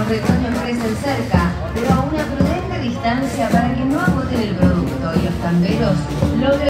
Los retoños crecen cerca, pero a una prudente distancia para que no agoten el producto y los tamberos logren